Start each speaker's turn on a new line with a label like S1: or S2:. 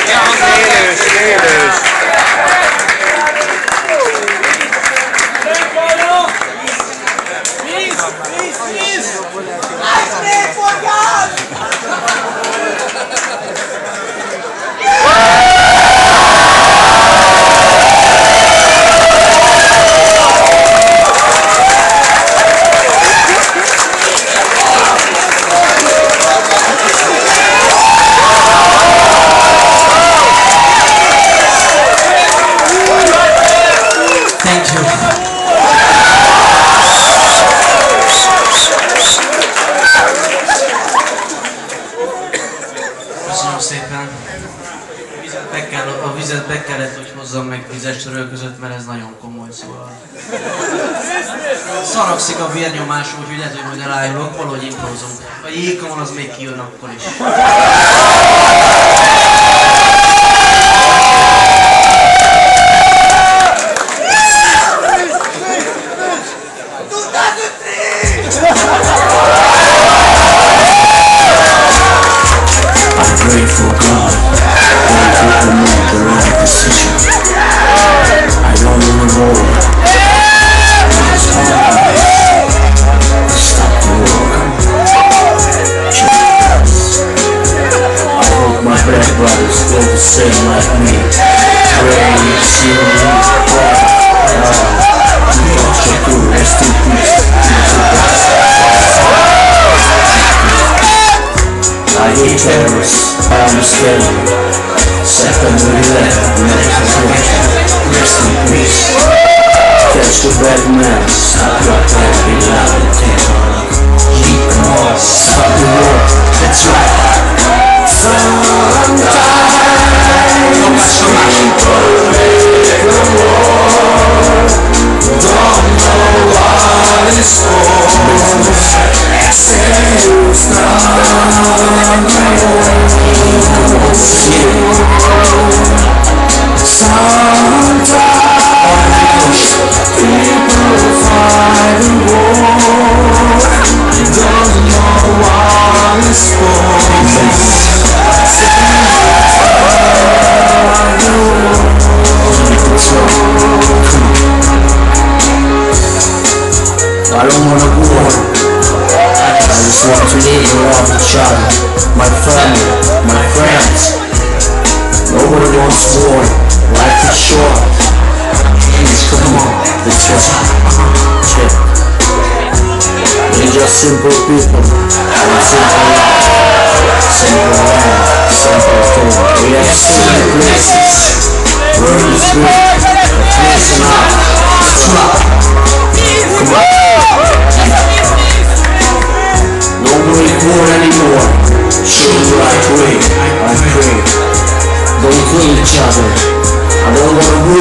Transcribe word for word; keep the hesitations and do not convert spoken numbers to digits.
S1: A vizet be kellett, hogy hozzam meg tízes töröl között, mert ez nagyon komoly, szóval... Szaragszik a vérnyomás, úgyhogy lehet, hogy majd elájulok, valahogy imprózunk. A jégkamon az még kijön akkor is.
S2: Brothers feel the same like me. Pray, see me, pray. Watch it through, rest in peace. I hate terrorists, I understand you. Secondary left, medical attention. Rest in peace. Catch the bad man, stop your plan, be loud and tender. Keep on, stop the war, that's right. Sometimes people live the war, don't know what it's for. Say you start sometimes people fight the war, don't know what it's for. I don't wanna war. I just want to live around each other. My family, my friends. Nobody wants war. Life is short. Please come on, let's go. Check. We're just simple people. And simple life. Simple land, simple thing. We have simple places. World is good, but listen up. Stop. Come on. No more war anymore. Show the right way. I pray. Don't kill each other. I don't wanna war.